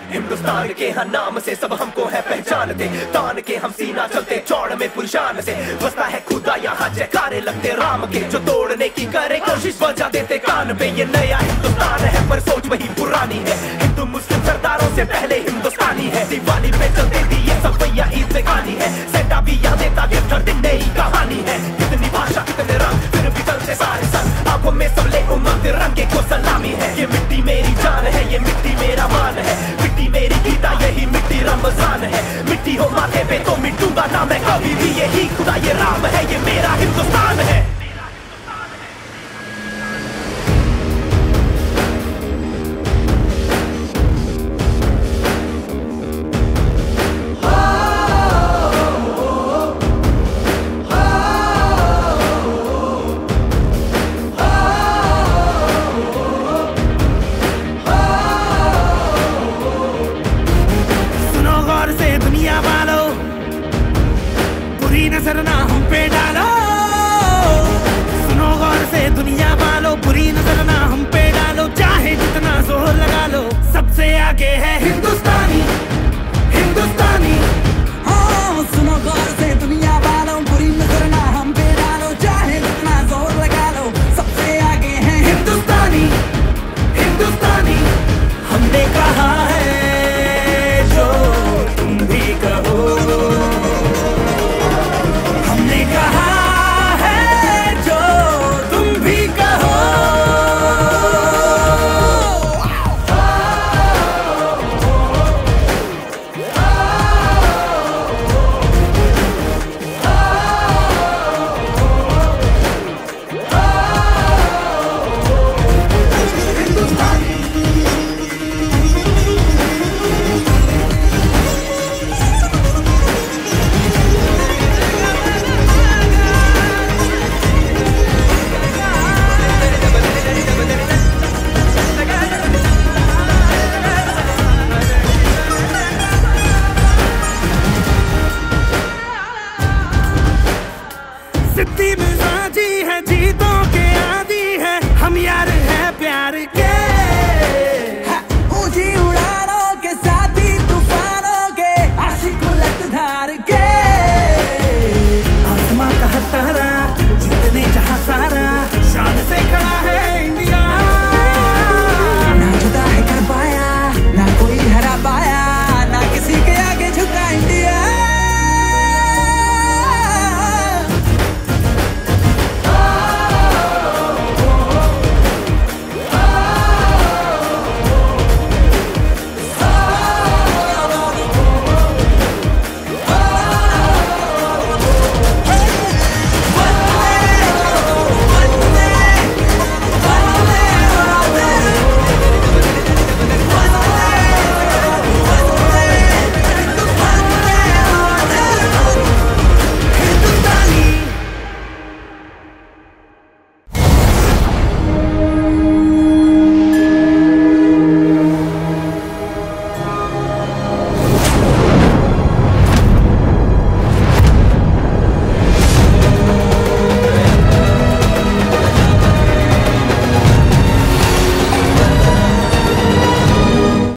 हिंदुस्तान के हर नाम से सब हमको है पहचानते, तान के हम सीना चलते चौड़ में पुरशान से। बसता है खुदा यहाँ जयकारे लगते राम के, जो तोड़ने की करे कोशिश बजा देते कान पे। ये नया हिंदुस्तान है पर सोच वही पुरानी है, हिंदू मुस्लिम सरदारों से पहले हिंदुस्तानी है। दिवाली पे चलते थी ये सब भैया ईद से गानी है, सेटा भी याद देता गिफ्ट हर दिन नई कहानी है। कितनी भाषा कितने रंग फिर भी चलते सारे संग, आंखों में सब ले उमंग तिरंगे को सलामी है। ये मिट्टी मेरी जान है, ये मिट्टी मेरा मान है, मिट्टी मेरी गीता यही मिट्टी रमजान है। मिट्टी हो माथे पे तो मिटूंगा ना मैं कभी भी, यही खुदा ये राम है, ये मेरा हिंदुस्तान है।